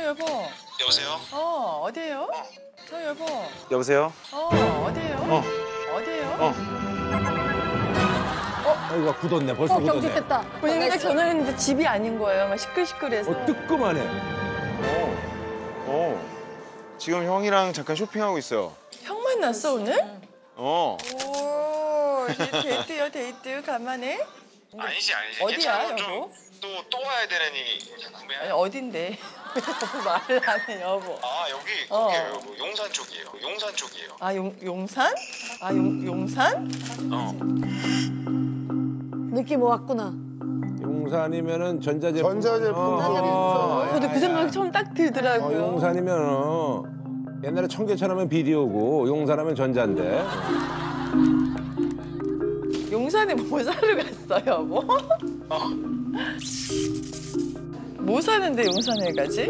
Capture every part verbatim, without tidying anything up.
여보. 여보세요? 어, 어디에요? 어. 저 여보. 여보세요? 어, 어디에요? 어. 어디에요? 어. 아이고 굳었네. 벌써 어, 굳었네. 경직됐다. 보니까 전화했는데 집이 아닌 거예요. 막 시끌시끌해서. 어, 뜨끔하네. 어. 어. 지금 형이랑 잠깐 쇼핑하고 있어요. 형 만났어 오늘? 어. 오, 이제 데이트요 데이트 간만에? 아니지 아니지. 어디야, 괜찮아. 여보? 좀 또 또 와야 되느니 궁금해. 아니 어딘데? 말을 안 해 여보. 아 여기 어. 거기에요 여보. 용산 쪽이에요. 용산 쪽이에요. 아 용, 용산? 아 용, 용산? 어. 느낌 왔구나. 용산이면은 전자제품. 전자제품. 어, 저도 그 생각이 처음 딱 어, 들더라고요. 용산이면 어, 옛날에 청계천 하면 비디오고 용산하면 전자인데. 용산에 뭐 사러 갔어요 여보? 어. 뭐 사는데 용산에 가지?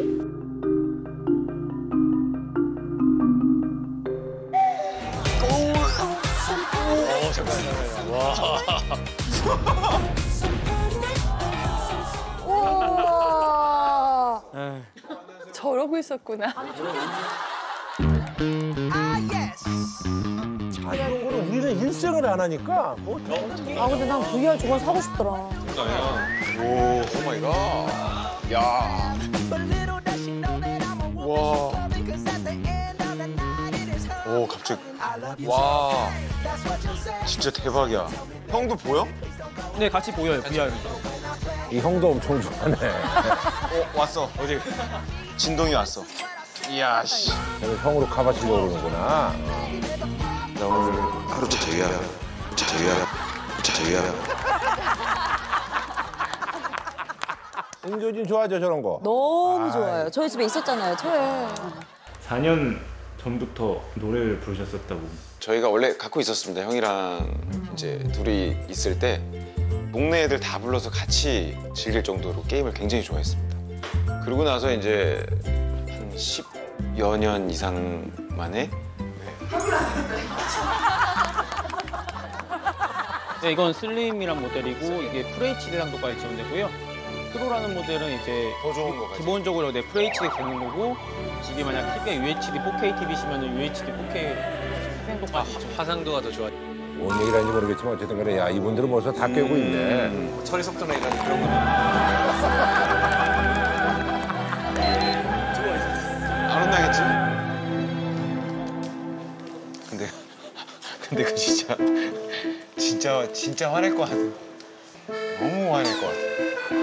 어 잠깐 잠깐. 와. 우와. 저러고 있었구나. 아, 이런 거는 우리는 일생을 안 하니까. 뭐, 아 근데 난 브이알 저건 사고 싶더라. 오, 오 마이 갓. 야. 와. 오, 갑자기. 와. 진짜 대박이야. 형도 보여? 네, 같이 보여요, 브이알. 이 형도 엄청 좋아하네. 어, 왔어. 어디? 진동이 왔어. 이야, 씨. 그래서 형으로 가봐치려고 그러는구나. 나 오늘 하루 제외야. 제외야. 제외야. 은조진 좋아하죠, 저런 거? 너무 좋아요. 저희 집에 있었잖아요, 초에. 사 년 전부터 노래를 부르셨었다고. 저희가 원래 갖고 있었습니다. 형이랑 이제 둘이 있을 때 동네 애들 다 불러서 같이 즐길 정도로 게임을 굉장히 좋아했습니다. 그러고 나서 이제 한 십여 년 이상 만에 네, 이건 슬림이란 모델이고 이게 에프에이치디 대상도까지 지원되고요. 프로라는 모델은 이제 더 좋은 거 가지고. 기본적으로 네, 에프에이치디 되는 거고 집이 만약 티비가 유에이치디 포케이 티비시면 유에이치디 포케이 생도까지 있죠. 화상도가 더 좋아. 뭔 얘기를 하는지 모르겠지만 어쨌든 간에 야, 이분들은 벌써 다 깨고 있네. 음, 처리 속도나 이런 그런 거는 안 혼나겠지? 근데 근데 그 진짜 진짜 진짜 화낼 것 같아. 너무 화낼 것 같아.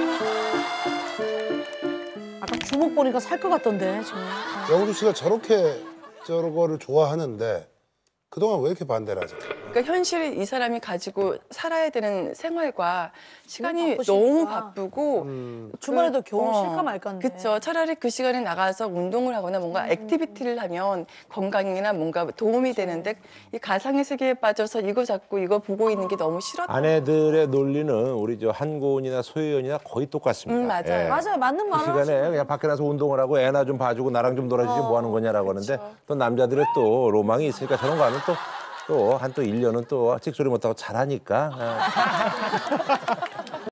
아까 주먹 보니까 살 것 같던데 지금. 영주 씨가 저렇게 저거를 좋아하는데 그동안 왜 이렇게 반대를 하죠? 그러니까 현실이 이 사람이 가지고 살아야 되는 생활과 시간이 바쁘시니까. 너무 바쁘고 음. 주말에도 겨우 어, 쉴까 말까인데. 그쵸. 차라리 그 시간에 나가서 운동을 하거나 뭔가 액티비티를 하면 건강이나 뭔가 도움이 되는데 이 가상의 세계에 빠져서 이거 잡고 이거 보고 있는 게 너무 싫어. 아내들의 논리는 우리 저 한고은이나 소혜연이나 거의 똑같습니다. 음, 맞아요. 맞아요, 맞는 그 말 시간에 그냥 밖에 나서 운동을 하고 애나 좀 봐주고 나랑 좀 놀아주지 뭐 하는 거냐라고 하는데 또 남자들의 또 로망이 있으니까 저런 거 하면 또 또 한 또 일 년은 또 찍소리 못하고 잘하니까.